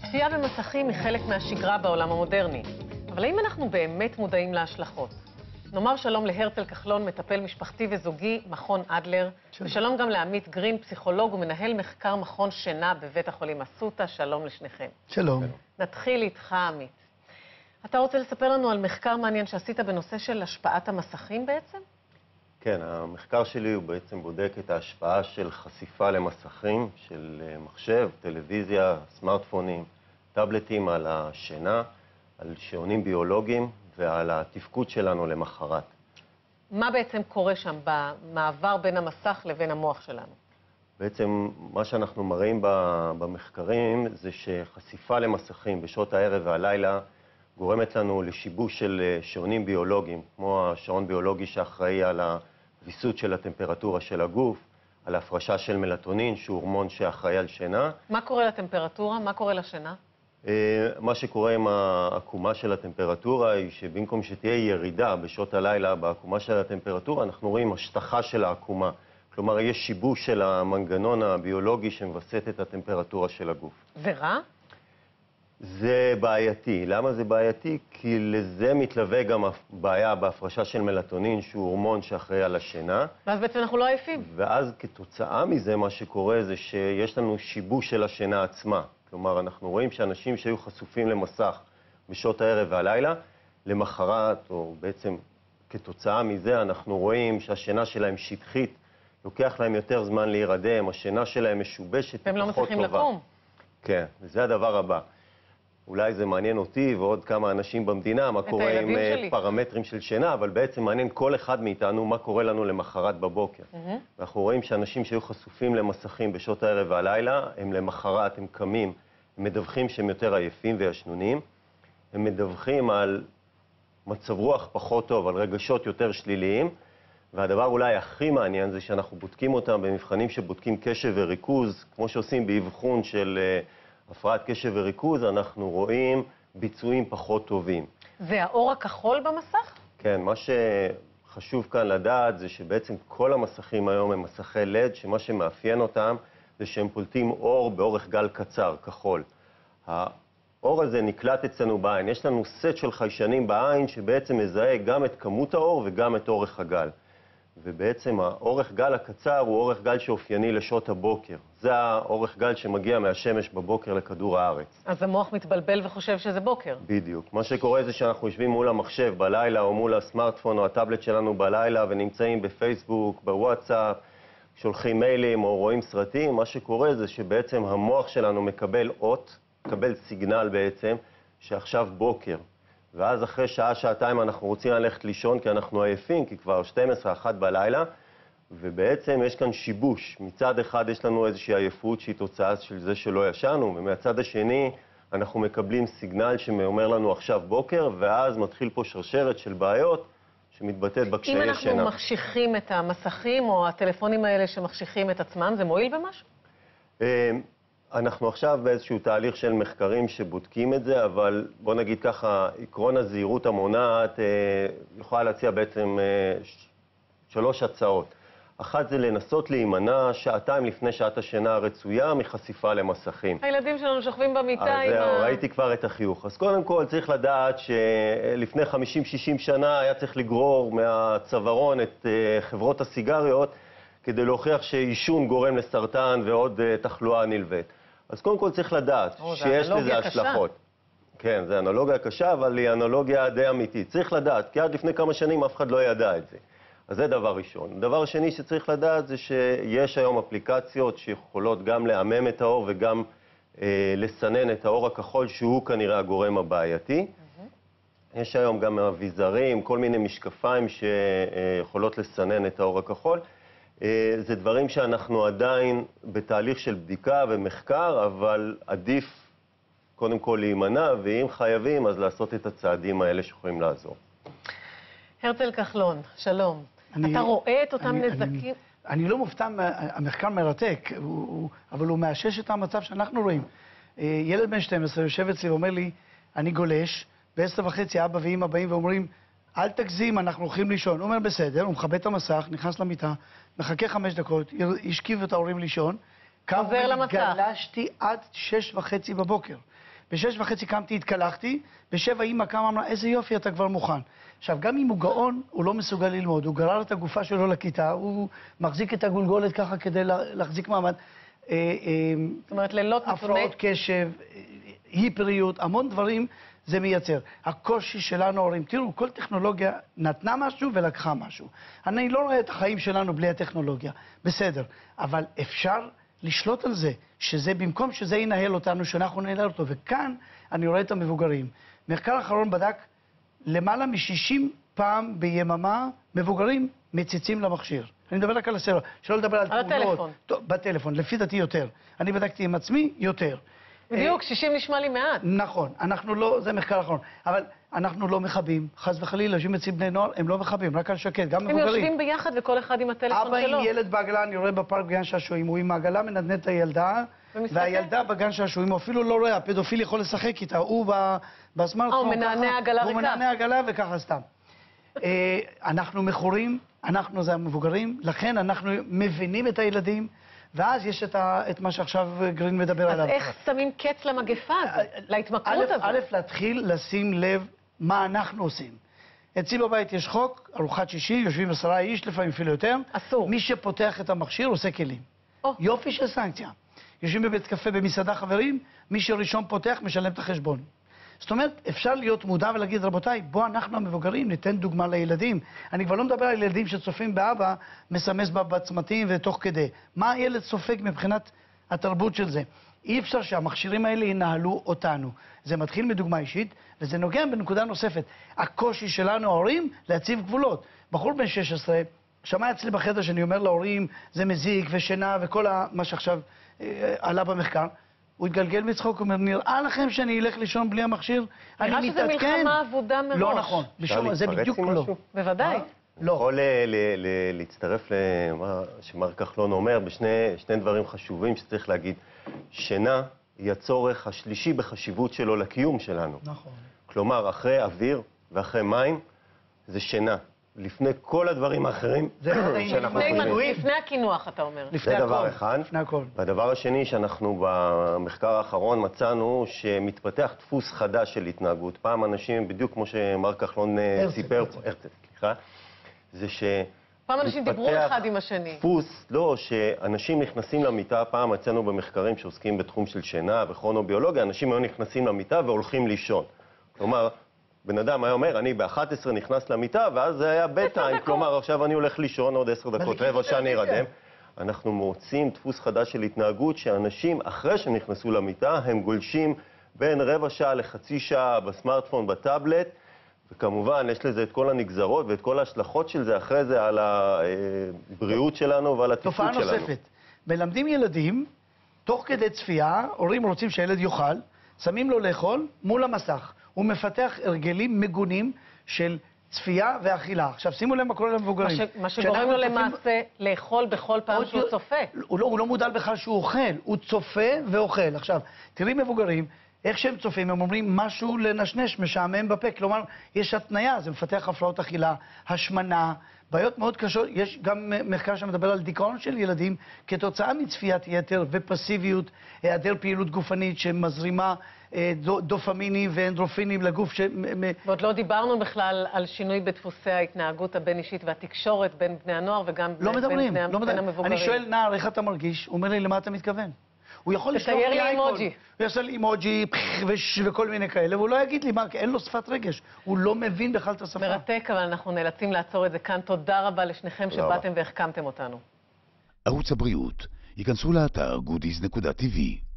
צפייה במסכים היא חלק מהשגרה בעולם המודרני. אבל האם אנחנו באמת מודעים להשלכות? נאמר שלום להרצל כחלון, מטפל משפחתי וזוגי, מכון אדלר. ושלום גם לעמית גרין, פסיכולוג ומנהל מחקר מכון שינה בבית החולים אסותא. שלום לשניכם. שלום. נתחיל איתך, עמית. אתה רוצה לספר לנו על מחקר מעניין שעשית בנושא של השפעת המסכים בעצם? כן, המחקר שלי הוא בעצם בודק את ההשפעה של חשיפה למסכים, של מחשב, טלוויזיה, סמארטפונים, טאבלטים על השינה, על שעונים ביולוגיים ועל התפקוד שלנו למחרת. מה בעצם קורה שם במעבר בין המסך לבין המוח שלנו? בעצם מה שאנחנו מראים במחקרים זה שחשיפה למסכים בשעות הערב והלילה גורמת לנו לשיבוש של שעונים ביולוגיים, כמו השעון ביולוגי שאחראי על הוויסות של הטמפרטורה של הגוף, על ההפרשה של מלטונין, שהוא הורמון שאחראי על שינה. מה קורה לטמפרטורה? מה קורה לשינה? מה שקורה עם העקומה של הטמפרטורה היא שבמקום שתהיה ירידה בשעות הלילה בעקומה של הטמפרטורה, אנחנו רואים השטחה של העקומה. כלומר, יש שיבוש של המנגנון הביולוגי שמווסת את הטמפרטורה של הגוף. זה רע? זה בעייתי. למה זה בעייתי? כי לזה מתלווה גם בעיה בהפרשה של מלטונין, שהוא הורמון שאחראי על השינה. ואז בעצם אנחנו לא עייפים. ואז כתוצאה מזה מה שקורה זה שיש לנו שיבוש של השינה עצמה. כלומר, אנחנו רואים שאנשים שהיו חשופים למסך בשעות הערב והלילה, למחרת, או בעצם כתוצאה מזה, אנחנו רואים שהשינה שלהם שטחית, לוקח להם יותר זמן להירדם, השינה שלהם משובשת, והם לא מצליחים לקום. כן, וזה הדבר הבא. אולי זה מעניין אותי ועוד כמה אנשים במדינה, מה קורה עם פרמטרים של שינה, אבל בעצם מעניין כל אחד מאיתנו מה קורה לנו למחרת בבוקר. אנחנו רואים שאנשים שהיו חשופים למסכים בשעות הערב והלילה, הם למחרת, הם קמים, הם מדווחים שהם יותר עייפים וישנונים, הם מדווחים על מצב רוח פחות טוב, על רגשות יותר שליליים, והדבר אולי הכי מעניין זה שאנחנו בודקים אותם במבחנים שבודקים קשב וריכוז, כמו שעושים באבחון של הפרעת קשב וריכוז, אנחנו רואים ביצועים פחות טובים. זה האור הכחול במסך? כן, מה שחשוב כאן לדעת זה שבעצם כל המסכים היום הם מסכי לד, שמה שמאפיין אותם זה שהם פולטים אור באורך גל קצר, כחול. האור הזה נקלט אצלנו בעין. יש לנו סט של חיישנים בעין שבעצם מזהה גם את כמות האור וגם את אורך הגל. ובעצם האורך גל הקצר הוא אורך גל שאופייני לשעות הבוקר. זה האורך גל שמגיע מהשמש בבוקר לכדור הארץ. אז המוח מתבלבל וחושב שזה בוקר. בדיוק. מה שקורה זה שאנחנו יושבים מול המחשב בלילה או מול הסמארטפון או הטאבלט שלנו בלילה ונמצאים בפייסבוק, בוואטסאפ, שולחים מיילים או רואים סרטים. מה שקורה זה שבעצם המוח שלנו מקבל אות, מקבל סיגנל בעצם, שעכשיו בוקר. ואז אחרי שעה, שעתיים אנחנו רוצים ללכת לישון כי אנחנו עייפים, כי כבר 12-1 בלילה, ובעצם יש כאן שיבוש. מצד אחד יש לנו איזושהי עייפות שהיא תוצאה של זה שלא ישנו, ומהצד השני אנחנו מקבלים סיגנל שאומר לנו עכשיו בוקר, ואז מתחיל פה שרשרת של בעיות שמתבטאת בקשיי שינה. אם השינה. אנחנו מחשיכים את המסכים או הטלפונים האלה שמחשיכים את עצמם, זה מועיל במשהו? אנחנו עכשיו באיזשהו תהליך של מחקרים שבודקים את זה, אבל בוא נגיד ככה, עקרון הזהירות המונעת יכולה להציע בעצם 3 הצעות. אחת זה לנסות להימנע שעתיים לפני שעת השינה הרצויה מחשיפה למסכים. הילדים שלנו שוכבים במיטה עם ראיתי כבר את החיוך. אז קודם כל צריך לדעת שלפני 50-60 שנה היה צריך לגרור מהצווארון את חברות הסיגריות, כדי להוכיח שעישון גורם לסרטן ועוד תחלואה נלווית. אז קודם כל צריך לדעת שיש לזה השלכות. כן, זה אנלוגיה קשה, אבל היא אנלוגיה די אמיתית. צריך לדעת, כי עד לפני כמה שנים אף אחד לא ידע את זה. אז זה דבר ראשון. דבר שני שצריך לדעת זה שיש היום אפליקציות שיכולות גם לעמם את האור וגם לסנן את האור הכחול, שהוא כנראה הגורם הבעייתי. יש היום גם אביזרים, כל מיני משקפיים שיכולות לסנן את האור הכחול. זה דברים שאנחנו עדיין בתהליך של בדיקה ומחקר, אבל עדיף קודם כל להימנע, ואם חייבים אז לעשות את הצעדים האלה שיכולים לעזור. הרצל כחלון, שלום. אתה רואה את אותם נזקים? אני לא מופתע, המחקר מרתק, אבל הוא מאשש את המצב שאנחנו רואים. ילד בן 12 יושב אצלי ואומר לי, אני גולש, ב10:30 אבא ואמא באים ואומרים, אל תגזים, אנחנו הולכים לישון. הוא אומר, בסדר, הוא מכבה את המסך, נכנס למיטה, מחכה 5 דקות, השכיב את ההורים לישון, עובר למצח. גלשתי עד 6:30 בבוקר. ב6:30 קמתי, התקלחתי, ב7 אמא קמה, אמרה, איזה יופי, אתה כבר מוכן. עכשיו, גם אם הוא גאון, הוא לא מסוגל ללמוד, הוא גרר את הגופה שלו לכיתה, הוא מחזיק את הגולגולת ככה כדי להחזיק מעמד. זאת אומרת, לילות הפרעות קשב, היפריות, המון דברים זה מייצר. הקושי שלנו, הורים, תראו, כל טכנולוגיה נתנה משהו ולקחה משהו. אני לא רואה את החיים שלנו בלי הטכנולוגיה, בסדר, אבל אפשר לשלוט על זה, שזה במקום שזה ינהל אותנו, שאנחנו ננהל אותו, וכאן אני רואה את המבוגרים. מחקר אחרון בדק למעלה מ-60 פעם ביממה מבוגרים מציצים למכשיר. אני מדבר רק על הסלולר, שלא לדבר על הטלפון. בטלפון, לפי דעתי יותר. אני בדקתי עם עצמי, יותר. בדיוק, 60 נשמע לי מעט. נכון, אנחנו לא, זה מחקר אחרון, אבל אנחנו לא מכבים, חס וחלילה, יושבים אצל בני נוער, הם לא מכבים, רק על שקט, גם מבוגרים. הם יושבים ביחד וכל אחד עם הטלפון אבא שלו. עם ילד בעגלה, אני רואה בפארק בגן שעשועים, הוא עם העגלה מנדנד את הילדה, והילדה בגן שעשועים, הוא אפילו לא רואה, הפדופיל יכול לשחק איתה, הוא בסמארטפון, הוא מנענע עגלה ריקה. הוא מנענע עגלה וככה סתם. אנחנו מכורים, אנחנו זה המבוגרים, לכן אנחנו מבינים את הילדים, ואז יש את מה שעכשיו גרין מדבר עליו. אז איך שמים קץ למגפה הזאת, להתמכרות הזאת? א', להתחיל לשים לב מה אנחנו עושים. אצלי בבית יש חוק, ארוחת שישי, יושבים 10 איש, לפעמים אפילו יותר. אסור. מי שפותח את המכשיר עושה כלים. יופי של סנקציה. יושבים בבית קפה במסעדה חברים, מי שראשון פותח משלם את החשבון. זאת אומרת, אפשר להיות מודע ולהגיד, רבותיי, בוא אנחנו המבוגרים ניתן דוגמה לילדים. אני כבר לא מדבר על ילדים שצופים באבא, מסמס בצמתים ותוך כדי. מה הילד סופג מבחינת התרבות של זה? אי אפשר שהמכשירים האלה ינהלו אותנו. זה מתחיל מדוגמה אישית, וזה נוגע בנקודה נוספת. הקושי שלנו, ההורים, להציב גבולות. בחור בן 16, שמע אצלי בחדר שאני אומר להורים, זה מזיק ושינה וכל מה שעכשיו עלה במחקר. הוא התגלגל מצחוק, הוא אומר, נראה לכם שאני אלך לישון בלי המכשיר? אני מתעדכן. נראה שזה מלחמה עבודה מראש. לא נכון, זה בדיוק לא. בוודאי. לא. יכול להצטרף למה שמר כחלון אומר, בשני דברים חשובים שצריך להגיד. שינה היא הצורך השלישי בחשיבות שלו לקיום שלנו. נכון. כלומר, אחרי אוויר ואחרי מים, זה שינה. לפני כל הדברים האחרים שאנחנו לפני הקינוח, אתה אומר. זה דבר אחד. לפני הכל. והדבר השני שאנחנו במחקר האחרון מצאנו שמתפתח דפוס חדש של התנהגות. פעם אנשים, בדיוק כמו שמר כחלון סיפר, זה ש... פעם אנשים דיברו אחד עם השני. דפוס, לא, שאנשים נכנסים למיטה, פעם מצאנו במחקרים שעוסקים בתחום של שינה וכרונוביולוגיה, אנשים היו נכנסים למיטה והולכים לישון. כלומר, בן אדם היה אומר, אני ב-11 נכנס למיטה, ואז זה היה בטיים, כלומר, עכשיו אני הולך לישון עוד 10 דקות, רבע שאני ארדם. אנחנו מוצאים דפוס חדש של התנהגות, שאנשים, אחרי שהם נכנסו למיטה, הם גולשים בין רבע שעה לחצי שעה בסמארטפון, בטאבלט, וכמובן, יש לזה את כל הנגזרות ואת כל ההשלכות של זה, אחרי זה על הבריאות שלנו ועל התפקוד שלנו. תופעה נוספת, מלמדים ילדים, תוך כדי צפייה, הורים רוצים שהילד יאכל, שמים לו לאכול מול המסך. הוא מפתח הרגלים מגונים של צפייה ואכילה. עכשיו, שימו לב מה קורה למבוגרים. מה שגורם לו למעשה לאכול בכל פעם שהוא צופה. הוא לא מודע בכלל שהוא אוכל, הוא צופה ואוכל. עכשיו, תראי מבוגרים, איך שהם צופים, הם אומרים משהו לנשנש, משעמם בפה. כלומר, יש התניה, זה מפתח הפרעות אכילה, השמנה, בעיות מאוד קשות. יש גם מחקר שמדבר על דיכאון של ילדים כתוצאה מצפיית יתר ופסיביות, היעדר פעילות גופנית שמזרימה דופמינים ואנדרופינים לגוף. ועוד לא דיברנו בכלל על שינוי בדפוסי ההתנהגות הבין-אישית והתקשורת בין בני הנוער וגם בין המבוגרים. אני שואל נער, איך אתה מרגיש? הוא אומר לי, למה אתה מתכוון? הוא יכול לשלוח לי אייקון. הוא יעשה לי אימוג'י וכל מיני כאלה, והוא לא יגיד לי מה, אין לו שפת רגש. הוא לא מבין בכלל את השפה. מרתק, אבל אנחנו נאלצים לעצור את זה כאן. תודה רבה לשניכם שבאתם והחכמתם אותנו. ערוץ הבריאות, ייכנסו לאתר goodies.tv.